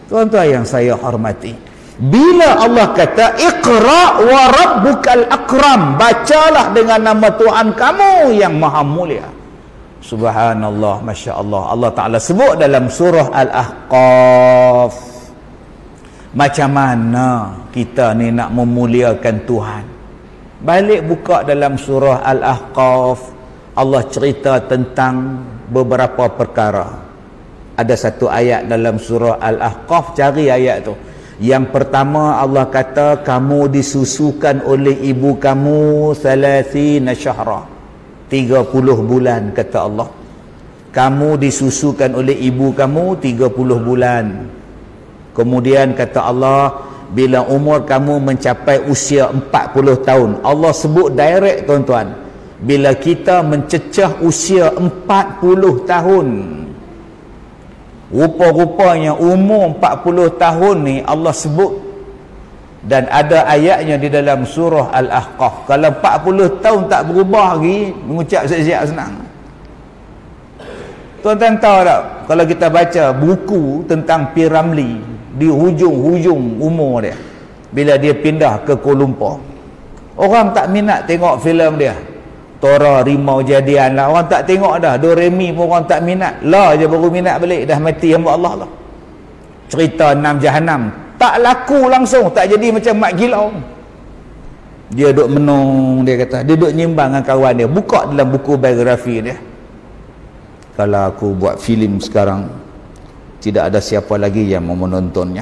Tuan-tuan yang saya hormati, bila Allah kata Iqra wa rabbukal akram, bacalah dengan nama Tuhan kamu yang maha mulia. Subhanallah, Masya Allah. Allah Ta'ala sebut dalam surah Al-Ahqaf. Macam mana kita ni nak memuliakan Tuhan? Balik buka dalam surah Al-Ahqaf, Allah cerita tentang beberapa perkara. Ada satu ayat dalam surah Al-Ahqaf, cari ayat tu. Yang pertama Allah kata, kamu disusukan oleh ibu kamu 30 syahra, 30 bulan, kata Allah. Kamu disusukan oleh ibu kamu 30 bulan. Kemudian kata Allah, bila umur kamu mencapai usia 40 tahun. Allah sebut direct, tuan-tuan. Bila kita mencecah usia 40 tahun, rupa-rupanya umur 40 tahun ni Allah sebut, dan ada ayatnya di dalam surah Al-Ahqaf. Kalau 40 tahun tak berubah lagi, mengucap siap-siap senang. Tuan-tuan tahu tak, kalau kita baca buku tentang P. Ramlee, di hujung-hujung umur dia, bila dia pindah ke Kuala Lumpur, orang tak minat tengok filem dia. Tora Rimau Jadian lah, orang tak tengok dah. Doremi pun orang tak minat. Lah je baru minat balik, dah mati hamba Allah lah. Cerita 6 Jahanam tak laku langsung, tak jadi macam Mak Gilau. Dia duk menung, dia kata, dia duk nyimbang dengan kawan dia. Buka dalam buku biografi dia. Kalau aku buat filem sekarang, tidak ada siapa lagi yang mau menontonnya.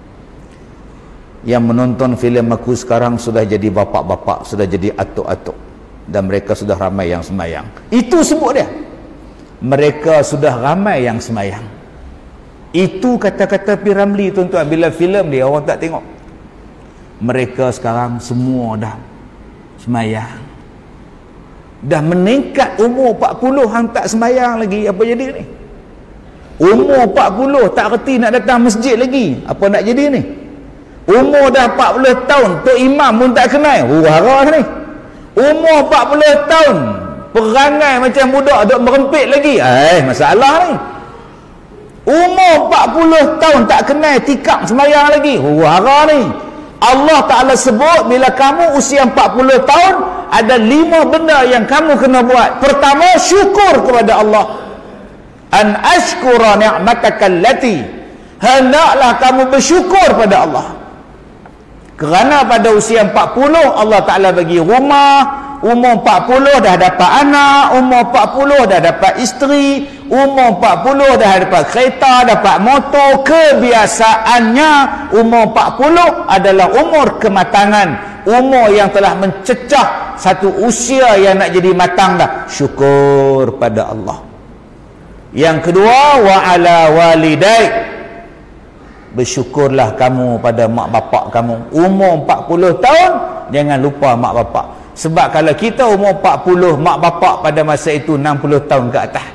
Yang menonton filem aku sekarang sudah jadi bapak-bapak, sudah jadi atuk-atuk, dan mereka sudah ramai yang semayang. Itu sebut dia, mereka sudah ramai yang semayang. Itu kata-kata P. Ramlee, tuan-tuan. Bila filem dia orang tak tengok, mereka sekarang semua dah semayang. Dah meningkat umur 40 hang tak semayang lagi, apa jadi ni? Umur 40 tak reti nak datang masjid lagi, apa nak jadi ni? Umur dah 40 tahun Tok Imam pun tak kenal, hara ni. Umur 40 tahun perangai macam budak duk merempit lagi, masalah ni. Umur 40 tahun tak kenal tikam semayang lagi, hara ni. Allah Ta'ala sebut, bila kamu usia 40 tahun, ada 5 benda yang kamu kena buat. Pertama, syukur kepada Allah. An ashkura ni'mataka allati, hendaklah kamu bersyukur pada Allah. Kerana pada usia 40 Allah Ta'ala bagi rumah. Umur 40 dah dapat anak, umur 40 dah dapat isteri, umur 40 dah dapat kereta, dapat motor. Kebiasaannya umur 40 adalah umur kematangan, umur yang telah mencecah satu usia yang nak jadi matang dah. Syukur pada Allah. Yang kedua, wa ala walidaik, bersyukurlah kamu pada mak bapak kamu. Umur 40 tahun jangan lupa mak bapak. Sebab kalau kita umur 40, mak bapak pada masa itu 60 tahun ke atas.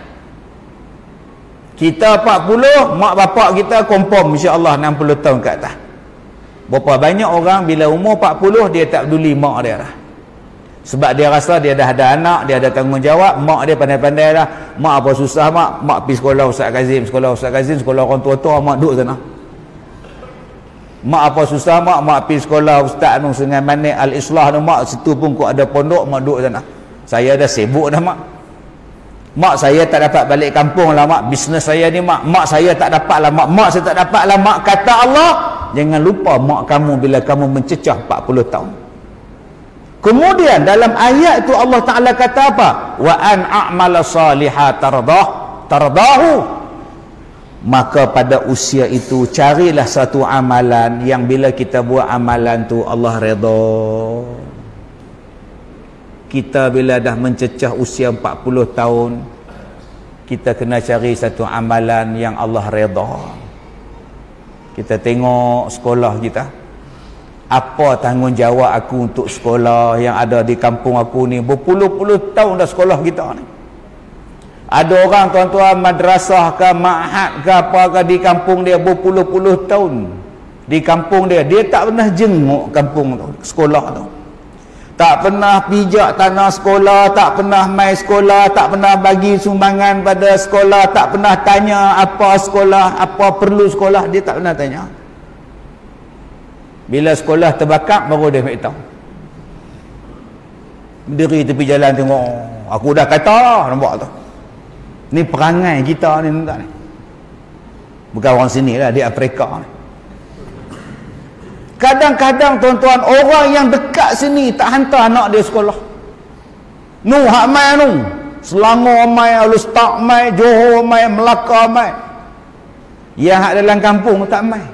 Kita 40, mak bapak kita confirm insya-Allah 60 tahun ke atas. Berapa banyak orang bila umur 40 dia tak peduli mak dia dah. Sebab dia rasa dia dah ada anak, dia ada tanggungjawab. Mak dia pandai-pandai dah. Mak apa susah mak pergi sekolah Ustaz Kazim, sekolah orang tua-tua, mak duduk sana. Mak apa susah mak pergi sekolah Ustaz Sungai Manik Al-Islah mak, situ pun kok ada pondok, mak duduk sana. Saya dah sibuk dah mak saya tak dapat balik kampung lah mak, bisnes saya ni mak saya tak dapat lah mak saya tak dapat lah mak. Kata Allah, jangan lupa mak kamu bila kamu mencecah 40 tahun. Kemudian dalam ayat itu Allah Ta'ala kata apa? Wa an a'mala salihah tardahu. Maka pada usia itu carilah satu amalan yang bila kita buat amalan tu Allah redha. Kita bila dah mencecah usia 40 tahun, kita kena cari satu amalan yang Allah redha. Kita tengok sekolah kita, apa tanggungjawab aku untuk sekolah yang ada di kampung aku ni. Berpuluh-puluh tahun dah sekolah kita ni. Ada orang, tuan-tuan, madrasah ke ma'had ke apa ke di kampung dia berpuluh-puluh tahun. Di kampung dia tak pernah jenguk kampung tu, sekolah tu. Tak pernah pijak tanah sekolah, tak pernah mai sekolah, tak pernah bagi sumbangan pada sekolah, tak pernah tanya apa sekolah, apa perlu sekolah, dia tak pernah tanya. Bila sekolah terbakar, baru dia ambil tahu. Berdiri tepi jalan tengok, aku dah kata, nampak tu. Ni perangai kita ni, ni. Bukan orang sini lah, di Afrika ni. Kadang-kadang tuan-tuan, orang yang dekat sini tak hantar anak dia sekolah. Nu hak mai nu, Selangor mai, Alustaq mai, Johor mai, Melaka mai. Yang hak dalam kampung tak mai.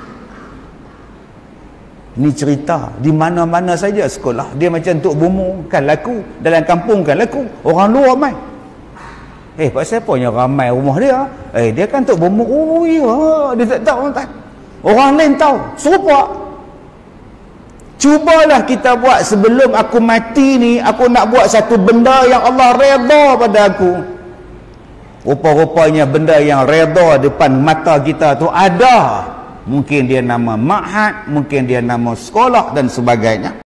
Ni cerita di mana-mana saja sekolah. Dia macam Tok Bomo kan laku, dalam kampung kan laku, orang luar mai. Pasal apanya ramai rumah dia? Dia kan Tok Bomo. Oh ya, dia tak tahu tak. Orang lain tahu. Serupa. Cubalah kita buat sebelum aku mati ni, aku nak buat satu benda yang Allah redha pada aku. Rupa-rupanya benda yang redha depan mata kita tu ada. Mungkin dia nama ma'had, mungkin dia nama sekolah dan sebagainya.